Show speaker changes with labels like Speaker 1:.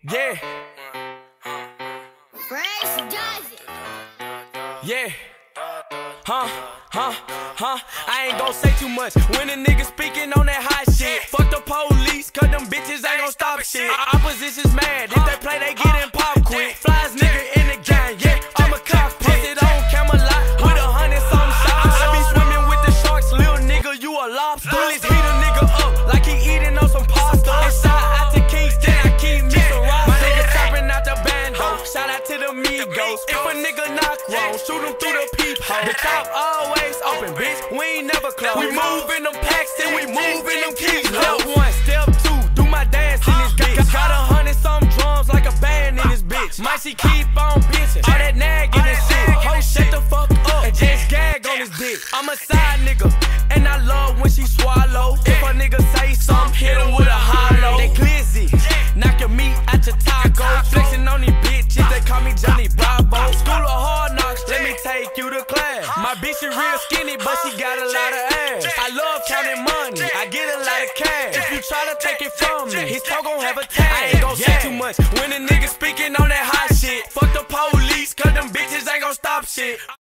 Speaker 1: Yeah.
Speaker 2: Fresh does it.
Speaker 1: Yeah. I ain't gon' say too much when a nigga speaking on that hot shit. Fuck the police, cause them bitches ain't gon' stop shit. Opposition's mad, if they play, they getting pop quick. Flies nigga in the gang, yeah, I'm a cockpit. Posted on Camelot with 100-something shots. I be swimming with the sharks, little nigga, you a lobster. Bullets heat a nigga up like he eating on some pasta. Inside out to Kingston, I keep me some rocks. My nigga tapping out the bando, shout out to the Migos. If a nigga knock wrong, shoot him through the peephole. The top always open, bitch, we ain't never close. We move in them packs and we move in them keys. Step one, step two, do my dance in this bitch. Got 100-something drums like a band in this bitch. Might she keep on bitching, all that nagging and shit. Ho, shut the fuck up and just gag on his dick. I'm a side nigga, and I love when she swallow. If a nigga say something, hit him with a hollow. They glizzy, knock your meat out your taco. Flexing on these bitches, they call me Johnny Bravo. School of hard knocks, let me take you to class. My bitch is real skinny, but she got a lot of ass. I love counting money, I get a lot of cash. If you try to take it from me, his toe gon' have a tag. I ain't gon' say too much when a nigga speaking on that hot shit. Fuck the police, cause them bitches ain't gon' stop shit.